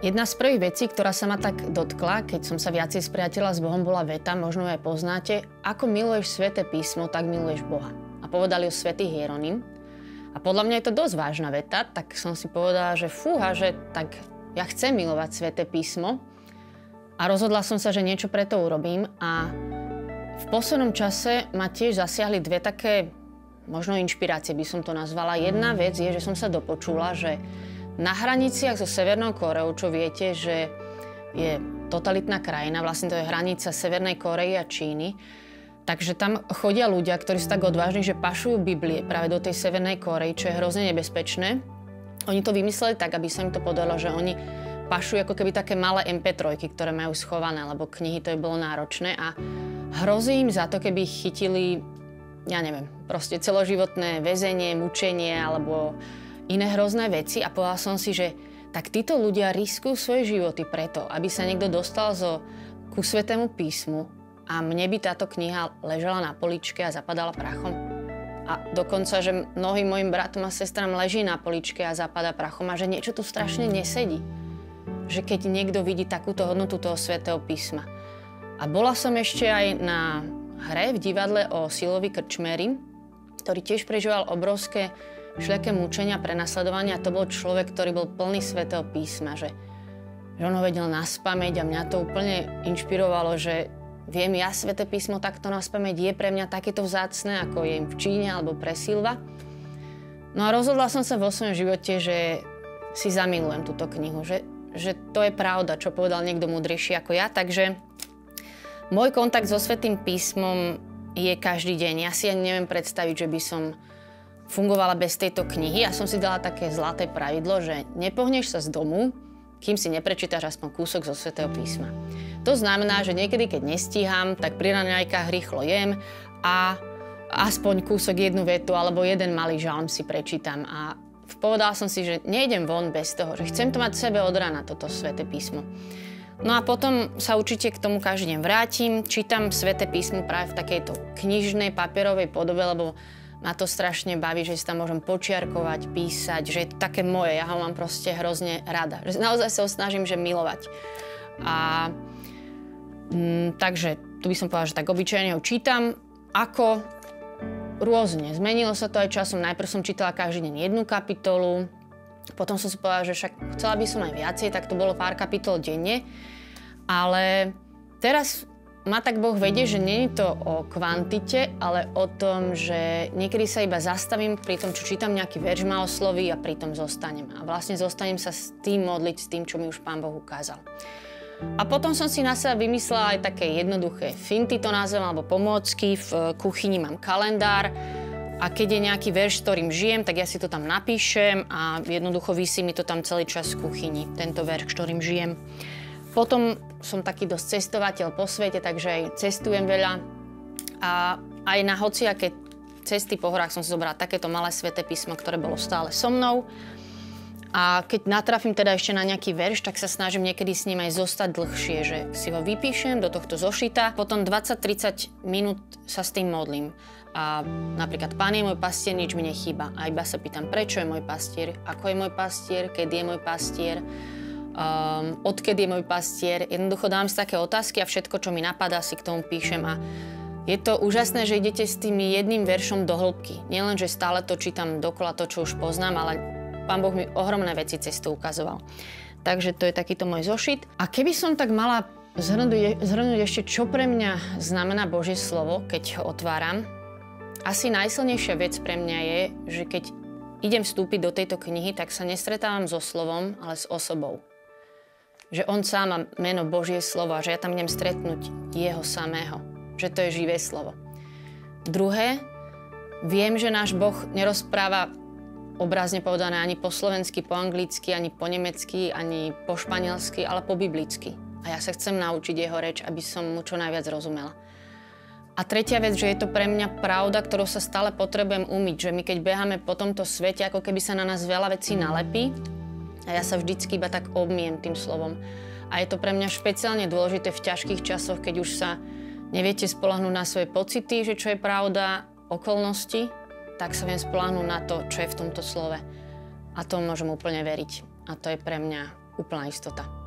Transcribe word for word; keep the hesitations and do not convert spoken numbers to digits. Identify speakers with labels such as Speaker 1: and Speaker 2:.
Speaker 1: Jedna z prvých vecí, ktorá sa ma tak dotkla, keď som sa viacej spriatela s Bohom, bola veta, možno aj poznáte, ako miluješ Sväté písmo, tak miluješ Boha. A povedali o svätý Hieronym. A podľa mňa je to dosť vážna veta, tak som si povedala, že fúha, že tak ja chcem milovať Sväté písmo. A rozhodla som sa, že niečo preto urobím. A v poslednom čase ma tiež zasiahli dve také, možno inšpirácie by som to nazvala. Jedna vec je, že som sa dopočula, že na hraniciach so Severnou Kóreou, čo viete, že je totalitná krajina, vlastne to je hranica Severnej Kórey a Číny, takže tam chodia ľudia, ktorí sú tak odvážni, že pašujú Biblie práve do tej Severnej Kórey, čo je hrozne nebezpečné. Oni to vymysleli tak, aby sa im to podarilo, že oni pašujú ako keby také malé em pé tri, ktoré majú schované, lebo knihy to by bolo náročné a hrozí im za to, keby ich chytili, ja neviem, proste celoživotné väzenie, mučenie alebo iné hrozné veci a povedala som si, že tak títo ľudia riskujú svoje životy preto, aby sa niekto dostal zo, ku Svätému písmu a mne by táto kniha ležala na poličke a zapadala prachom. A dokonca, že mnohým mojim bratom a sestrám leží na poličke a zapadá prachom a že niečo tu strašne nesedí. Že keď niekto vidí takúto hodnotu toho Svätého písma. A bola som ešte aj na hre v divadle o Sylovi Krčméry, ktorý tiež prežíval obrovské všelijaké mučenia, prenasledovania. To bol človek, ktorý bol plný Svätého písma, že, že on ho vedel naspamäť a mňa to úplne inšpirovalo, že viem ja Sväté písmo takto naspamäť, je pre mňa takéto vzácne, ako je im v Číne alebo pre Silva. No a rozhodla som sa vo svojom živote, že si zamilujem túto knihu, že, že to je pravda, čo povedal niekto múdrejší ako ja, takže môj kontakt so Svätým písmom je každý deň. Ja si ani neviem predstaviť, že by som fungovala bez tejto knihy. Ja som si dala také zlaté pravidlo, že nepohneš sa z domu, kým si neprečítaš aspoň kúsok zo Svätého písma. To znamená, že niekedy, keď nestíham, tak pri raňajkách rýchlo jem a aspoň kúsok jednu vetu alebo jeden malý žalm si prečítam. A povedala som si, že nejdem von bez toho, že chcem to mať v sebe od rána, toto Sväté písmo. No a potom sa určite k tomu každý deň vrátim, čítam Sväté písmo práve v takejto knižnej, papierovej podobe, lebo ma to strašne baví, že si tam môžem počiarkovať, písať, že je to také moje, ja ho mám proste hrozne rada. Že naozaj sa ho snažím, že milovať. A mm, takže tu by som povedala, že tak obyčajne ho čítam, ako rôzne. Zmenilo sa to aj časom. Najprv som čítala každý deň jednu kapitolu, potom som si povedala, že však chcela by som aj viacej, tak to bolo pár kapitol denne. Ale teraz ma tak Boh vedie, že nie je to o kvantite, ale o tom, že niekedy sa iba zastavím pri tom, čo čítam, nejaký verš ma osloví a pri tom zostanem. A vlastne zostanem sa s tým modliť, s tým, čo mi už Pán Boh ukázal. A potom som si na seba vymyslela aj také jednoduché finty, to nazvem, alebo pomôcky. V kuchyni mám kalendár a keď je nejaký verš, s ktorým žijem, tak ja si to tam napíšem a jednoducho visí mi to tam celý čas v kuchyni, tento verš, ktorým žijem. Potom som taký dosť cestovateľ po svete, takže aj cestujem veľa. A aj na hociaké cesty po horách som si zobrala takéto malé Sväté písmo, ktoré bolo stále so mnou. A keď natrafím teda ešte na nejaký verš, tak sa snažím niekedy s ním aj zostať dlhšie, že si ho vypíšem do tohto zošita. Potom dvadsať tridsať minút sa s tým modlím. A napríklad Pán je môj pastier, nič mi nechýba. A iba sa pýtam, prečo je môj pastier, ako je môj pastier, kedy je môj pastier. Um, odkedy je môj pastier. Jednoducho dám si také otázky a všetko, čo mi napadá, si k tomu píšem a je to úžasné, že idete s tým jedným veršom do hĺbky. Nielen, že stále to čítam dokola to, čo už poznám, ale Pán Boh mi ohromné veci cez to ukazoval. Takže to je takýto môj zošit. A keby som tak mala zhrnúť, zhrnúť ešte, čo pre mňa znamená Božie slovo, keď ho otváram, asi najsilnejšia vec pre mňa je, že keď idem vstúpiť do tejto knihy, tak sa nestretávam so slovom, ale s osobou. Že on sám má meno Božie slovo a že ja tam idem stretnúť jeho samého. Že to je živé slovo. Druhé, viem, že náš Boh nerozpráva obrazne povedané ani po slovensky, po anglicky, ani po nemecky, ani po španielsky, ale po biblicky. A ja sa chcem naučiť jeho reč, aby som mu čo najviac rozumela. A tretia vec, že je to pre mňa pravda, ktorou sa stále potrebujem umyť. Že my keď beháme po tomto svete, ako keby sa na nás veľa vecí nalepí, a ja sa vždycky iba tak obmiem tým slovom. A je to pre mňa špeciálne dôležité v ťažkých časoch, keď už sa neviete spoľahnúť na svoje pocity, že čo je pravda, okolnosti, tak sa viem spoľahnúť na to, čo je v tomto slove. A tomu môžem úplne veriť. A to je pre mňa úplná istota.